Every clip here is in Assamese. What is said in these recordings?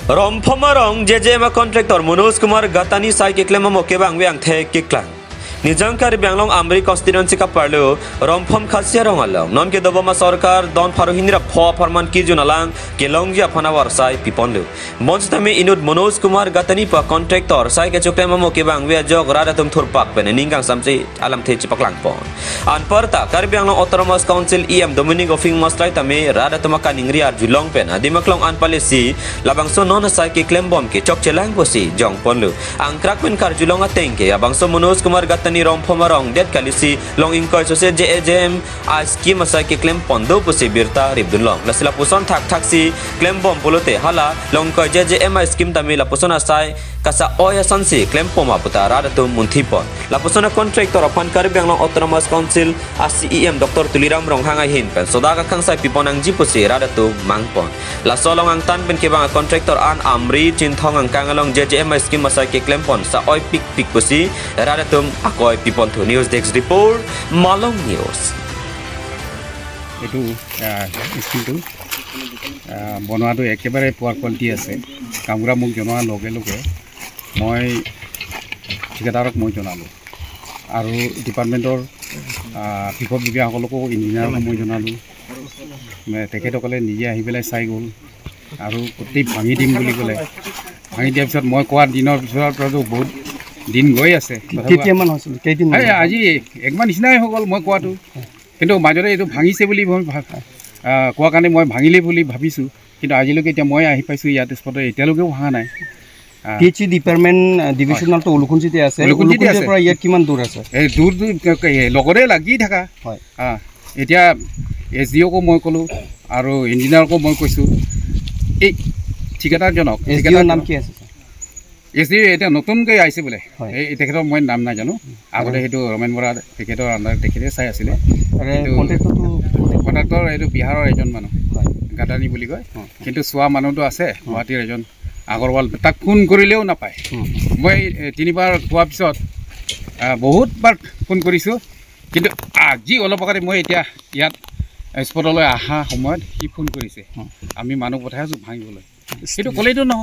Rompomarong JJM kontraktor Manoj Kumar Gatani sai kiklema mokebang wiang the kiklang. Nijangkar Banglong Amri constituency ka parlo Rompom khasia rongalong non ke dobama sarkar don farohinira pho farman ki junalang ke longja phanawar sai piponlu monstame inud Manoj Kumar Gatani pa contractor sai ke chuklema mokebang wi jog radatum thurpak pene ningang samsi alam the chipaklang pon an parta Karbianglong autonomous council em Dominic Ofing Mastrai tame radatum ka ningriar julong pen adimaklong an palisi labangso non sai ke klembom ke chokchelang posi jong ponlu angkrak pen kar julong atengke abangso Manoj Kumar Gatani ni Rompomarong det kalisi long ingkoi sose JJM aski masa ke klem pondo pusi birta ribdulong lasila puson thak thaksi klem bom polote hala long koi JJM skim tami la pusona sai kasa oya sansi klem poma putara datu muntipon la pusona contractor apan Karbianglong autonomous council ACEM Dr Tulirang Ronghanga hin pen sodaga kangsai piponang jipusi radatu mangpon la solong ang tan pen ke bang contractor an amri cinthong ang kangalong JJM skim masa ke klem pon sa oi pik pik pusi radatum Koi Pipon to News Desk Report, Malong News. Itu স্কিমটো বনোৱাটো একেবাৰে পুৱাৰ কোৱালিটি আছে কামৰা মোক জনোৱাৰ লগে লগে মই ঠিকাদাৰক মই জনালোঁ আৰু ডিপাৰ্টমেণ্টৰ বিভাগসকলকো ইঞ্জিনিয়াৰক মই জনালোঁ তেখেতসকলে নিজে আহি পেলাই চাই গ'ল আৰু গোটেই ভাঙি দিম বুলি ক'লে ভাঙি দিয়াৰ পিছত মই কোৱা দিনৰ পিছতো বহুত দিন গৈ আছে কেতিয়ামান হৈছিল কেইদিন আজি একমাহ নিচিনাই হৈ গ'ল মই কোৱাটো কিন্তু মাজতে এইটো ভাঙিছে বুলি মই কোৱা কাৰণে মই ভাঙিলেই বুলি ভাবিছোঁ কিন্তু আজিলৈকে এতিয়া মই আহি পাইছোঁ ইয়াত স্পটত এতিয়ালৈকেও ভাঙা নাই পিএইচই ডিপাৰ্টমেণ্ট ডিভিজনেলটো উলুখুঞ্চিতে আছে উলুখুঞ্চিৰ পৰা ইয়াত কিমান দূৰ আছে এই দূৰ লগতে লাগি থাকা হয় এতিয়া SDOকো মই ক'লোঁ আৰু ইঞ্জিনিয়াৰকো মই কৈছোঁ এই ঠিকাদাৰজনক ঠিকাদাৰৰ নাম কি আছে SDO এতিয়া নতুনকৈ আহিছে বোলে এই তেখেতৰ মই নাম নাই জানো আগতে সেইটো ৰমেন বৰা তেখেতৰ আণ্ডাৰ তেখেতে চাই আছিলে কণ্ট্ৰেক্টৰ এইটো বিহাৰৰ এজন মানুহ গাদানি বুলি কয় কিন্তু চোৱা মানুহটো আছে গুৱাহাটীৰ এজন আগৰৱাল তাক ফোন কৰিলেও নাপায় মই 3বাৰ খোৱাৰ পিছত বহুতবাৰ ফোন কৰিছোঁ কিন্তু আজি অলপ আগতে মই এতিয়া ইয়াত স্পটলৈ অহা সময়ত সি ফোন কৰিছে আমি মানুহ পঠাই আছোঁ ভাঙিবলৈ সেইটো ক'লেইতো নহ'ব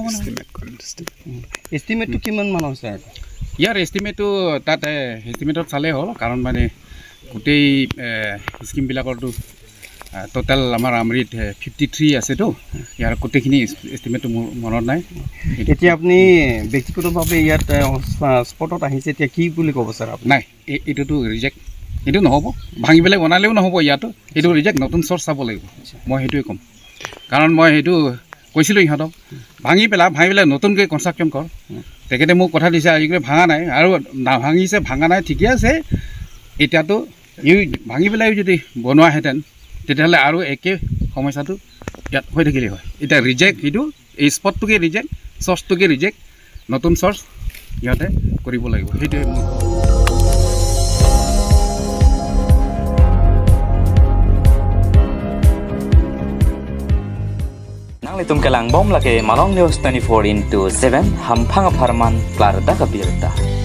এষ্টিমেটটো কিমান মান হৈছে ইয়াৰ এষ্টিমেটটো তাত এষ্টিমেটত চালেই হ'ল কাৰণ মানে গোটেই স্কিমবিলাকৰতো টোটেল আমাৰ আমৰিত 53 আছেতো ইয়াৰ গোটেইখিনি এষ্টিমেটটো মোৰ মনত নাই এতিয়া আপুনি ব্যক্তিগতভাৱে ইয়াত স্পটত আহিছে এতিয়া কি বুলি ক'ব ছাৰ নাই এইটোতো ৰিজেক্ট এইটো নহ'ব ভাঙি পেলাই বনালেও নহ'ব ইয়াতো এইটো ৰিজেক্ট নতুন চ'ৰ্চ চাব লাগিব মই সেইটোৱে ক'ম কাৰণ মই সেইটো কৈছিলোঁ ইহঁতক ভাঙি পেলাই নতুনকৈ কনষ্ট্ৰাকশ্যন কৰ তেখেতে মোক কথা দিছে আজিকালি ভাঙা নাই আৰু নাভাঙিছে ভাঙা নাই ঠিকে আছে এতিয়াতো ভাঙি পেলাই যদি বনোৱাহেঁতেন তেতিয়াহ'লে আৰু একে সমস্যাটো ইয়াত হৈ থাকিলে হয় এতিয়া ৰিজেক্ট সেইটো এই স্পটটোকে ৰিজেক্ট চ'ৰ্চটোকে ৰিজেক্ট নতুন চ'ৰ্চ ইহঁতে কৰিব লাগিব সেইটোৱে Nang kelang bom lagi Malong News 24/7 hampang aparman klar da kabirta.